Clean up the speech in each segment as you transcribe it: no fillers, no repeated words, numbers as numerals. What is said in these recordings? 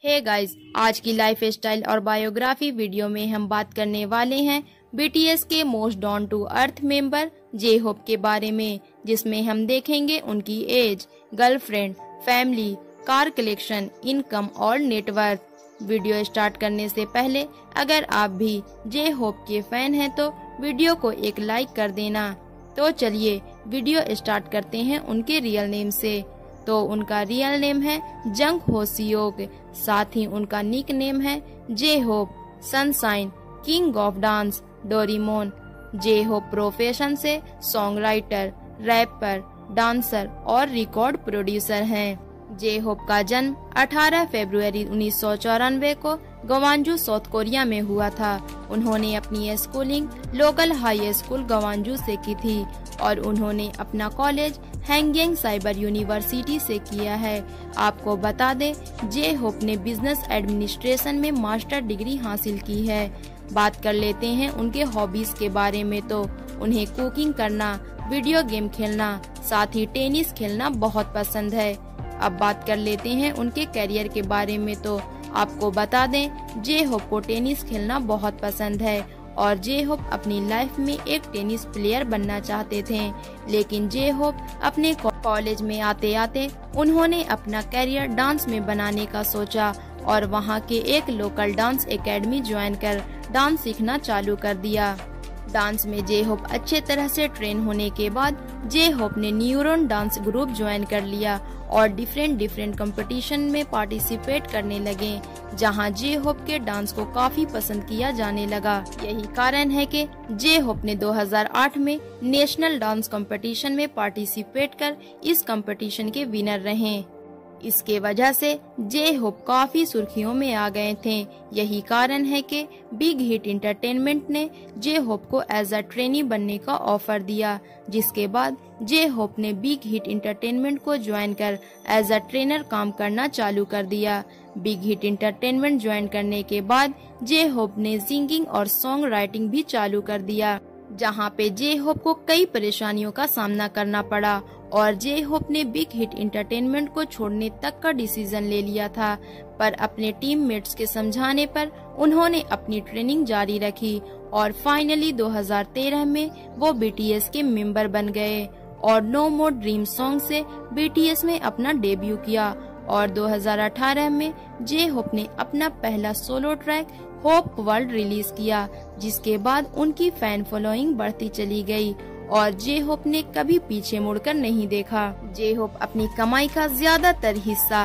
हे guys, आज की life style और बायोग्राफी वीडियो में हम बात करने वाले हैं बीटीएस के most down to earth member J Hope के बारे में, जिसमें हम देखेंगे उनकी age, girlfriend, family, car collection, income और नेटवर्थ। वीडियो स्टार्ट करने से पहले अगर आप भी जे होप के फैन हैं तो वीडियो को एक लाइक कर देना। तो चलिए वीडियो स्टार्ट करते हैं उनके रियल नेम से। तो उनका रियल नेम है जंग हो सियोक, साथ ही उनका निक नेम है J Hope, sunshine, king of dance, Doraemon. J Hope profession से सॉन्ग राइटर, रैपर, डांसर और रिकॉर्ड प्रोड्यूसर हैं। जे होप का जन्म 18 फरवरी 1994 को गवांजू साउथ कोरिया में हुआ था। उन्होंने अपनी schooling local high school Gwangju से की थी और उन्होंने अपना कॉलेज हैंगयंग साइबर यूनिवर्सिटी से किया है। आपको बता दें, जे होप ने बिजनेस एडमिनिस्ट्रेशन में मास्टर डिग्री हासिल की है। बात कर लेते हैं उनके हॉबीज के बारे में। तो उन्हें कुकिंग करना, वीडियो गेम खेलना, साथ ही टेनिस खेलना बहुत पसंद है। अब बात कर लेते हैं उनके करियर के बारे में। तो आपको बता दें, जे होप को टेनिस खेलना बहुत पसंद है और जे होप अपनी लाइफ में एक टेनिस प्लेयर बनना चाहते थे, लेकिन जे होप अपने कॉलेज में आते आते उन्होंने अपना करियर डांस में बनाने का सोचा और वहां के एक लोकल डांस एकेडमी ज्वाइन कर डांस सीखना चालू कर दिया। डांस में जे होप अच्छे तरह से ट्रेन होने के बाद जे होप ने न्यूरॉन डांस ग्रुप ज्वाइन कर लिया और डिफरेंट कंपटीशन में पार्टिसिपेट करने लगे, जहां जे होप के डांस को काफी पसंद किया जाने लगा। यही कारण है कि जे होप ने 2008 में नेशनल डांस कंपटीशन में पार्टिसिपेट कर इस कंपटीशन के विनर रहे। इसके वजह से जे होप काफी सुर्खियों में आ गए थे। यही कारण है कि बिग हिट एंटरटेनमेंट ने जे होप को एज अ ट्रेनी बनने का ऑफर दिया, जिसके बाद जे होप ने बिग हिट एंटरटेनमेंट को ज्वाइन कर एज अ ट्रेनर काम करना चालू कर दिया। बिग हिट एंटरटेनमेंट ज्वाइन करने के बाद जे होप ने सिंगिंग और सॉन्ग राइटिंग भी चालू कर दिया, जहां पे जे होप को कई परेशानियों का सामना करना पड़ा और जे होप ने बिग हिट एंटरटेनमेंट को छोड़ने तक का डिसीजन ले लिया था, पर अपने टीममेट्स के समझाने पर उन्होंने अपनी ट्रेनिंग जारी रखी और फाइनली 2013 में वो बीटीएस के मेंबर बन गए और नो मोर ड्रीम सॉन्ग से बीटीएस में अपना डेब्यू किया और 2018 में जे होप ने अपना पहला solo track Hope World release किया, जिसके बाद उनकी फैन फॉलोइंग बढ़ती चली गई और जे होप ने कभी पीछे मुड़कर नहीं देखा। जे होप अपनी कमाई का ज्यादातर हिस्सा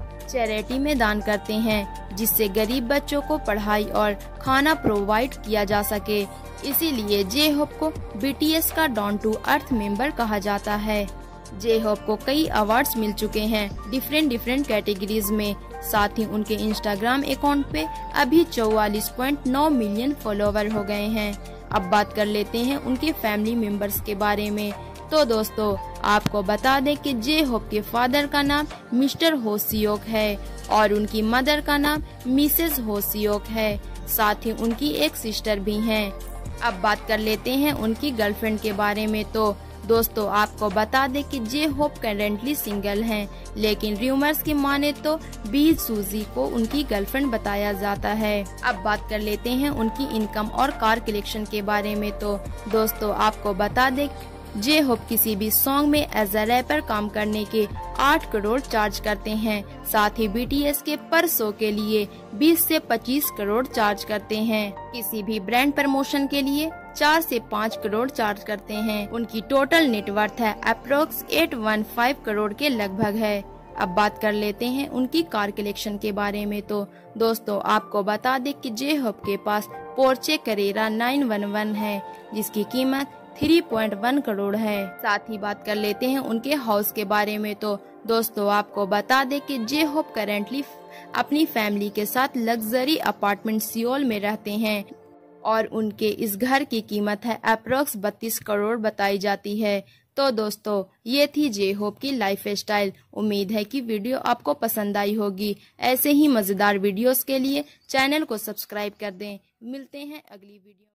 चैरिटी में दान करते हैं, जिससे गरीब बच्चों को पढ़ाई और खाना प्रोवाइड किया जा सके। इसीलिए जे होप को बीटीएस का डाउन टू अर्थ मेंबर कहा जाता है। जे होप को कई अवार्ड्स मिल चुके हैं डिफरेंट कैटेगरीज में। साथ ही उनके इंस्टाग्राम अकाउंट पे अभी 44.9 मिलियन फॉलोवर हो गए हैं। अब बात कर लेते हैं उनके फैमिली मेंबर्स के बारे में। तो दोस्तों, आपको बता दें कि जे होप के फादर का नाम मिस्टर हो सियोक है और उनकी मदर का नाम मिसेस हो सियोक है। साथ ही उनकी एक सिस्टर भी हैं। अब बात कर लेते हैं उनकी गर्लफ्रेंड के बारे में। तो दोस्तों, आपको बता दें कि जे होप करेंटली सिंगल हैं, लेकिन रूमर्स की माने तो बी सूजी को उनकी गर्लफ्रेंड बताया जाता है। अब बात कर लेते हैं उनकी इनकम और कार कलेक्शन के बारे में। तो दोस्तों, आपको बता दें जे होप किसी भी सॉन्ग में एज अ रैपर काम करने के 8 करोड़ चार्ज करते हैं। साथ ही बीटीएस के पर शो के लिए 20 से 25 करोड़ चार्ज करते हैं। किसी भी ब्रांड प्रमोशन के लिए 4 से 5 करोड़ चार्ज करते हैं। उनकी टोटल नेटवर्थ है अप्रोक्स 815 करोड़ के लगभग है। अब बात कर लेते हैं उनकी कार कलेक्शन के बारे में। तो दोस्तों, आपको बता दें कि जे होप के पास पोर्चे करेरा 911 है, जिसकी कीमत 3.1 करोड़ है। साथ ही बात कर लेते हैं उनके हाउस के बारे में। तो दोस्तों, आपको बता दें कि जे होप करेंटली अपनी फैमिली के साथ लग्जरी अपार्टमेंट सियोल में रहते हैं और उनके इस घर की कीमत है अप्रोक्स 32 करोड़ बताई जाती है। तो दोस्तों, ये थी जे होप की लाइफ स्टाइल। उम्मीद है कि वीडियो आपको पसंद आई होगी। ऐसे ही मजेदार वीडियोस के लिए चैनल को सब्सक्राइब कर दें। मिलते हैं अगली वीडियो।